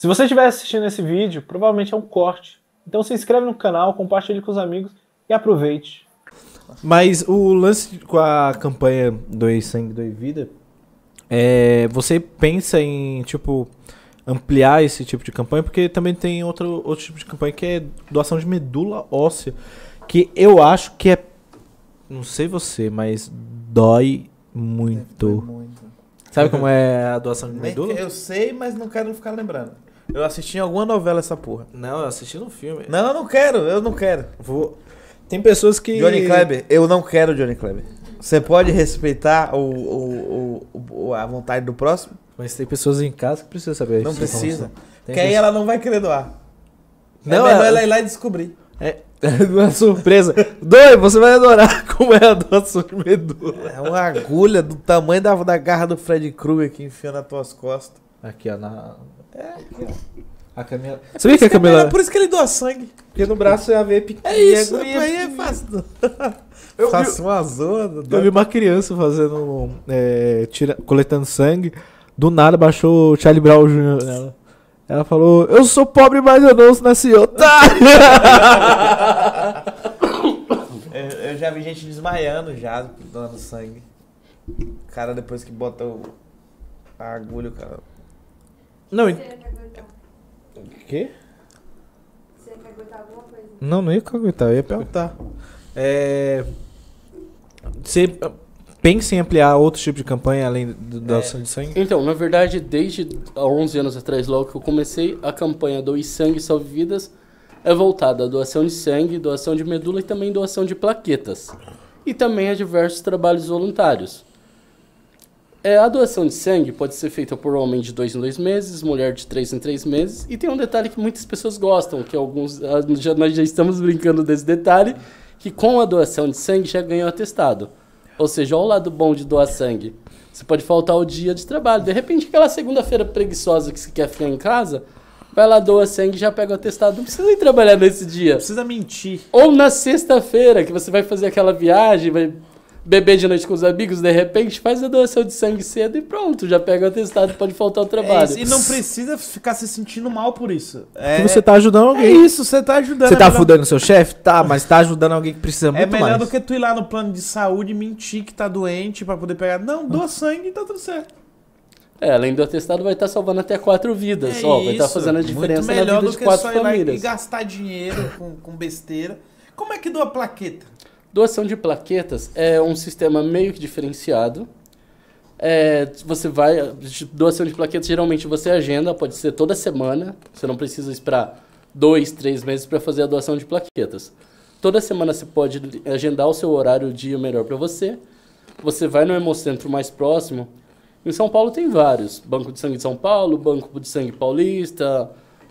Se você estiver assistindo esse vídeo, provavelmente é um corte. Então se inscreve no canal, compartilhe com os amigos e aproveite. Mas o lance com a campanha Doe Sangue, Doe Vida, você pensa em, tipo, ampliar esse tipo de campanha? Porque também tem outro tipo de campanha que é doação de medula óssea, que eu acho que é, não sei você, mas dói muito. Sabe como é a doação de medula? Eu sei, mas não quero ficar lembrando. Eu assisti em alguma novela essa porra. Não, eu assisti no filme. Não, eu não quero. Tem pessoas que... Johnny Kleber, eu não quero Johnny Kleber. Você pode respeitar a vontade do próximo? Mas tem pessoas em casa que precisam saber Não essa precisa. informação. Porque aí ela não vai querer doar. Não, é melhor ela ir lá e descobrir. É uma surpresa. Doi, você vai adorar como é a doação de medula. É uma agulha do tamanho da garra do Fred Krueger que enfia nas tuas costas. Aqui, ó. Aqui, ó. A Camila... Você viu que a Camila... É por isso que ele doa sangue. Porque no braço é a veia pequena. É isso, aí é fácil. Eu faço uma zona. Eu vi uma criança fazendo... coletando sangue. Do nada baixou o Charlie Brown Jr. nela. Ela falou, eu sou pobre, mas eu não nasci otário. Eu já vi gente desmaiando já, doando sangue. O cara, depois que bota a agulha, o cara... Não, Você quer aguentar? o quê? Você quer aguentar alguma coisa? Não ia aguentar, eu ia perguntar. Você pensa em ampliar outro tipo de campanha além da doação de sangue? Então, na verdade, desde há 11 anos atrás, logo que eu comecei, a campanha Doe Sangue Salve Vidas é voltada à doação de sangue, doação de medula e também doação de plaquetas. E também a diversos trabalhos voluntários. A doação de sangue pode ser feita por homem de 2 em 2 meses, mulher de 3 em 3 meses. E tem um detalhe que muitas pessoas gostam, que nós já estamos brincando desse detalhe, que com a doação de sangue já ganhou atestado. Ou seja, olha o lado bom de doar sangue. Você pode faltar o dia de trabalho. De repente, aquela segunda-feira preguiçosa que você quer ficar em casa, vai lá, doa sangue e já pega o atestado. Não precisa ir trabalhar nesse dia. Não precisa mentir. Ou na sexta-feira, que você vai fazer aquela viagem, vai beber de noite com os amigos, de repente, faz a doação de sangue cedo e pronto, já pega o atestado e pode faltar o trabalho. E não precisa ficar se sentindo mal por isso. Porque você tá ajudando alguém. É isso, você tá ajudando. Você tá fudendo seu chefe? Tá, mas tá ajudando alguém que precisa muito mais. É melhor do que tu ir lá no plano de saúde e mentir que tá doente pra poder pegar. Não, doa sangue e tá tudo certo. Além do atestado, vai estar salvando até 4 vidas. Vai estar fazendo a diferença na vida de 4 famílias. E gastar dinheiro com besteira. Como é que doa plaqueta? Doação de plaquetas é um sistema meio que diferenciado. Doação de plaquetas, geralmente você agenda, pode ser toda semana. Você não precisa esperar 2, 3 meses para fazer a doação de plaquetas. Toda semana você pode agendar o seu horário, o dia melhor para você. Você vai no Hemocentro mais próximo. Em São Paulo tem vários. Banco de Sangue de São Paulo, Banco de Sangue Paulista,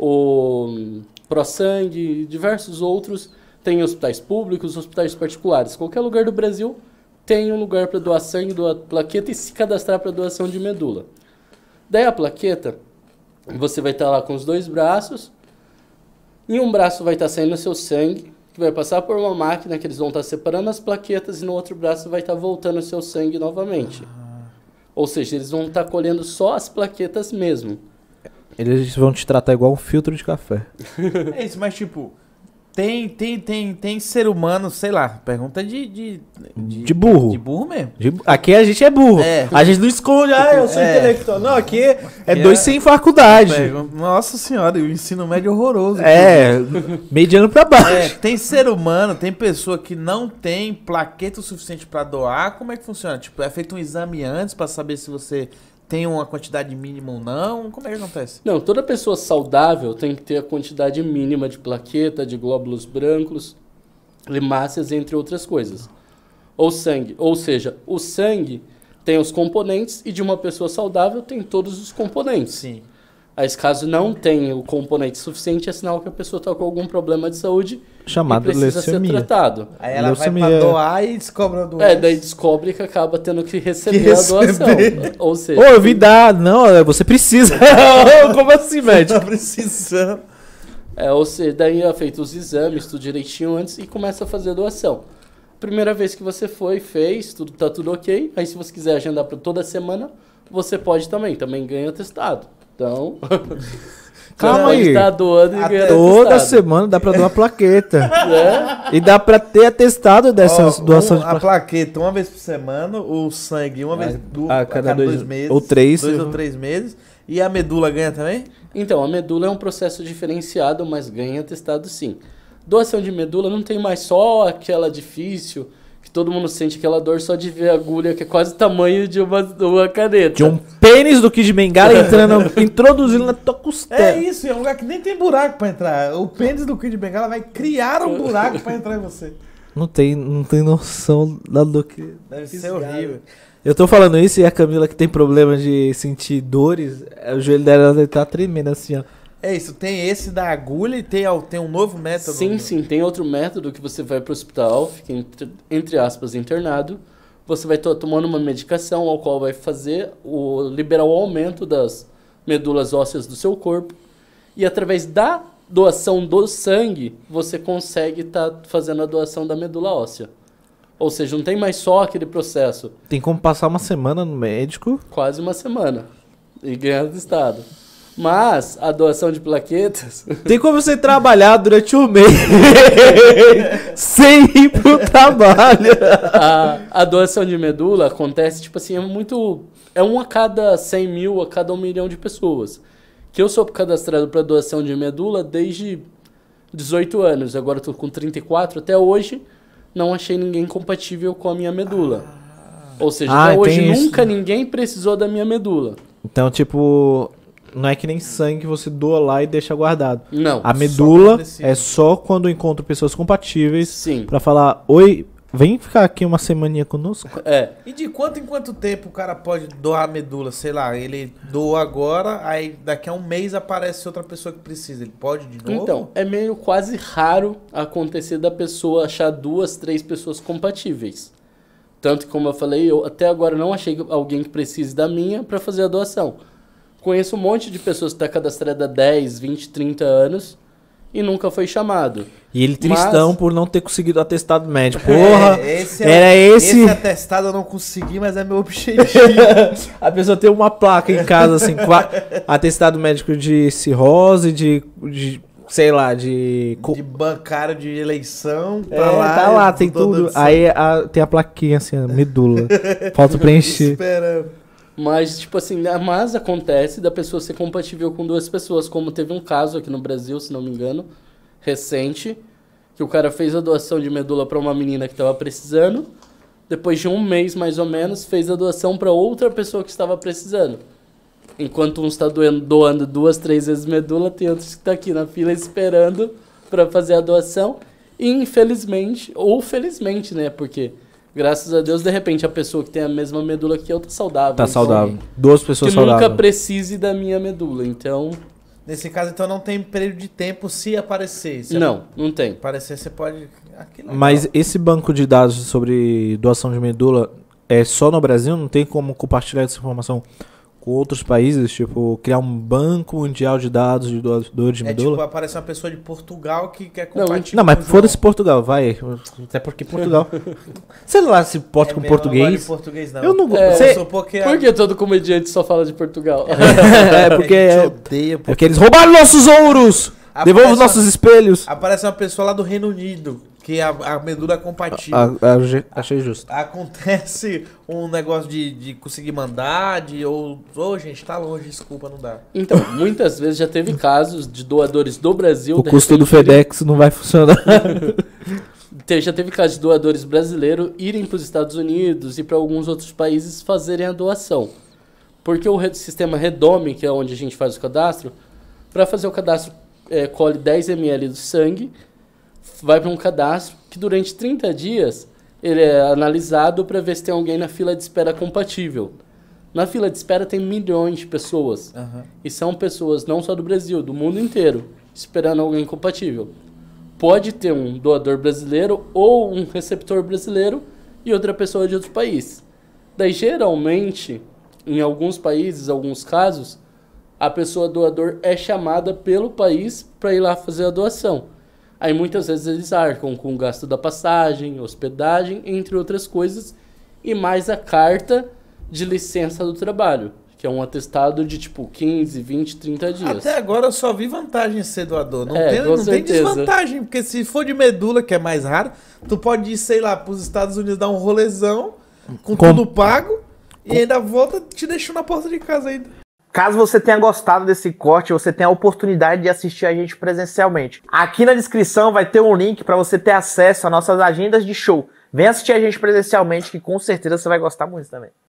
o ProSangue, diversos outros. Tem hospitais públicos, hospitais particulares. Qualquer lugar do Brasil tem um lugar para doar sangue, doar plaqueta e se cadastrar para doação de medula. Daí a plaqueta, você vai estar lá com os 2 braços. Em um braço vai estar saindo o seu sangue, que vai passar por uma máquina que eles vão estar separando as plaquetas e no outro braço vai estar voltando o seu sangue novamente. Ou seja, eles vão estar colhendo só as plaquetas mesmo. Eles vão te tratar igual um filtro de café. É isso, mas tipo... Tem ser humano, sei lá, pergunta de burro. De burro mesmo. Aqui a gente é burro. A gente não esconde, eu sou intelectual. Não, aqui é 2 sem faculdade. Nossa senhora, o ensino médio é horroroso. Mediano pra baixo. Tem ser humano, tem pessoa que não tem plaqueta o suficiente pra doar. Como é que funciona? Tipo, é feito um exame antes pra saber se você tem uma quantidade mínima ou não? Como é que acontece? Não, toda pessoa saudável tem que ter a quantidade mínima de plaqueta, de glóbulos brancos, hemácias, entre outras coisas. Ou sangue. Ou seja, o sangue tem os componentes e de uma pessoa saudável tem todos os componentes. Sim. Aí, caso não tenha o componente suficiente, é sinal que a pessoa está com algum problema de saúde chamado e precisa ser tratado. Aí ela vai pra doar e descobre a doença. Daí descobre que acaba tendo que receber a doação. Ou seja... eu vi dar. Não, você precisa. Como assim, médico? Tá precisando. Ou seja, daí é feito os exames, tudo direitinho antes e começa a fazer a doação. Primeira vez que você fez, tá tudo ok. Aí se você quiser agendar para toda semana, você pode também ganha atestado. Então, Calma pode aí. estar doando e ganhando Toda atestado. semana dá pra doar plaqueta. É? E dá pra ter atestado dessas Ó, doações de a plaqueta. plaqueta uma vez por semana, o sangue uma vez a cada dois meses. ou três. 2 ou 3 meses. E a medula ganha também? Então, a medula é um processo diferenciado, mas ganha atestado sim. Doação de medula não tem mais só aquela difícil, que todo mundo sente aquela dor só de ver a agulha, que é quase o tamanho de uma caneta. De um pênis do Kid Bengala introduzindo na tua costela. É isso, é um lugar que nem tem buraco pra entrar. O pênis do Kid Bengala vai criar um buraco pra entrar em você. Não tem noção da dor que... Deve ser horrível. Eu tô falando isso e a Camila que tem problema de sentir dores, o joelho dela deve estar tremendo assim, ó. É isso, tem esse da agulha e tem um novo método. Sim, tem outro método que você vai pro hospital, fica entre aspas internado, você vai tomando uma medicação ao qual vai fazer liberar o aumento das medulas ósseas do seu corpo e através da doação do sangue, você consegue estar fazendo a doação da medula óssea. Ou seja, não tem mais só aquele processo. Tem como passar uma semana no médico. Quase uma semana. E ganhar atestado. Mas a doação de plaquetas... Tem como você trabalhar durante um mês sem ir pro trabalho. a doação de medula acontece, tipo assim, é um a cada 100 mil, a cada 1 milhão de pessoas. Que eu sou cadastrado para doação de medula desde 18 anos. Agora eu tô com 34. Até hoje, não achei ninguém compatível com a minha medula. Ou seja, até hoje tem isso. nunca ninguém precisou da minha medula. Então, tipo, não é que nem sangue que você doa lá e deixa guardado. Não. A medula precisa. é só quando eu encontro pessoas compatíveis Sim. pra falar, oi, vem ficar aqui uma semaninha conosco. É. E de quanto em quanto tempo o cara pode doar a medula? Sei lá, ele doa agora, aí daqui a um mês aparece outra pessoa que precisa. Ele pode de novo? Então, é meio quase raro acontecer da pessoa achar 2, 3 pessoas compatíveis. Tanto que, como eu falei, eu até agora não achei alguém que precise da minha para fazer a doação. Conheço um monte de pessoas que estão cadastradas há 10, 20, 30 anos e nunca foi chamado. E ele tristão Mas- por não ter conseguido o atestado médico. Porra, esse era esse... Esse atestado eu não consegui, mas é meu objetivo. A pessoa tem uma placa em casa, assim, atestado médico de cirrose, de sei lá, de... De bancário de eleição. Tá lá, tem tudo. Aí tem a plaquinha assim, ó, medula. Falta preencher. Esperando. Mas, tipo assim, mas acontece da pessoa ser compatível com 2 pessoas, como teve um caso aqui no Brasil, se não me engano, recente, que o cara fez a doação de medula para uma menina que estava precisando, depois de um mês mais ou menos, fez a doação para outra pessoa que estava precisando. Enquanto um está doando 2, 3 vezes medula, tem outros que estão aqui na fila esperando para fazer a doação. E infelizmente, ou felizmente, né, porque... Graças a Deus, de repente, a pessoa que tem a mesma medula que eu tá saudável. Tá Então, saudável. 2 pessoas que nunca saudáveis. precise da minha medula. Então, Nesse caso, então, não tem período de tempo se aparecer. Se não tem. aparecer, você pode... Ah, que legal. Mas esse banco de dados sobre doação de medula é só no Brasil? Não tem como compartilhar essa informação com outros países? Tipo, criar um banco mundial de dados de doadores de É medula? tipo, aparece uma pessoa de Portugal que quer Não, compartilhar. Não, mas foda-se Portugal, vai. Até porque Portugal. Sei lá se pode com português. português não. Eu não É, sei. porque Por que todo comediante só fala de Portugal? É porque a gente é odeia porque eles roubaram nossos ouros! Devolva os Aparece nossos espelhos! Aparece uma pessoa lá do Reino Unido que a medula é compatível. Achei justo. Acontece um negócio de conseguir mandar, Ô, gente, tá longe, desculpa, não dá. Então, muitas vezes já teve casos de doadores do Brasil... O de custo do repente, FedEx não vai funcionar. Já teve casos de doadores brasileiros irem para os Estados Unidos e para alguns outros países fazerem a doação. Porque o sistema Redome, que é onde a gente faz o cadastro, para fazer o cadastro, colhe 10 ml do sangue, vai para um cadastro que durante 30 dias ele é analisado para ver se tem alguém na fila de espera compatível. Na fila de espera tem milhões de pessoas. E são pessoas não só do Brasil, do mundo inteiro, esperando alguém compatível. Pode ter um doador brasileiro ou um receptor brasileiro e outra pessoa de outro país. Daí, geralmente, em alguns países, alguns casos, a pessoa doador é chamada pelo país para ir lá fazer a doação. Aí muitas vezes eles arcam com o gasto da passagem, hospedagem, entre outras coisas, e mais a carta de licença do trabalho, que é um atestado de tipo 15, 20, 30 dias. Até agora eu só vi vantagem em ser doador. Não, É, tem, com não tem certeza. desvantagem, porque se for de medula, que é mais raro, tu pode ir, sei lá, pros Estados Unidos dar um rolezão, com tudo pago, e ainda volta te deixando na porta de casa ainda. Caso você tenha gostado desse corte, você tenha a oportunidade de assistir a gente presencialmente. Aqui na descrição vai ter um link para você ter acesso às nossas agendas de show. Vem assistir a gente presencialmente, que com certeza você vai gostar muito também.